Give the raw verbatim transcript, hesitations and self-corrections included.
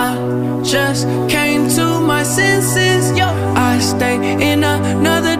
I just came to my senses, yo. I stay in another